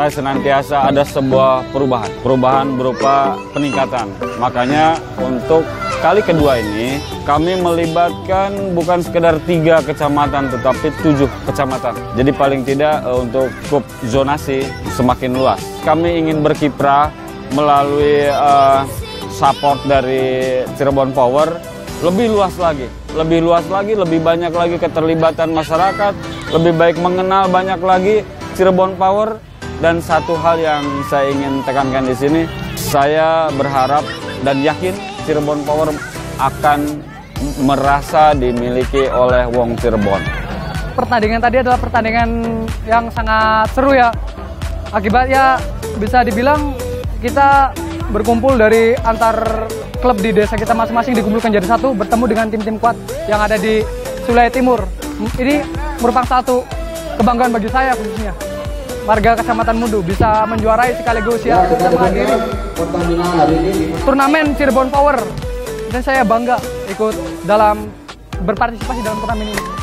supaya senantiasa ada sebuah perubahan berupa peningkatan. Makanya untuk kali kedua ini kami melibatkan bukan sekedar 3 kecamatan tetapi 7 kecamatan. Jadi paling tidak untuk skup zonasi semakin luas. Kami ingin berkiprah melalui support dari Cirebon Power lebih luas lagi, lebih banyak lagi keterlibatan masyarakat, lebih baik mengenal banyak lagi Cirebon Power. Dan satu hal yang saya ingin tekankan di sini, saya berharap dan yakin Cirebon Power akan merasa dimiliki oleh Wong Cirebon. Pertandingan tadi adalah pertandingan yang sangat seru ya. Akibatnya bisa dibilang kita berkumpul dari antar klub di desa kita masing-masing dikumpulkan jadi satu, bertemu dengan tim-tim kuat yang ada di Sulawesi Timur. Ini merupakan satu kebanggaan bagi saya khususnya. Warga Kecamatan Mundu bisa menjuarai sekaligus ya bisa menghadiri turnamen Cirebon Power. Dan saya bangga ikut dalam berpartisipasi dalam turnamen ini.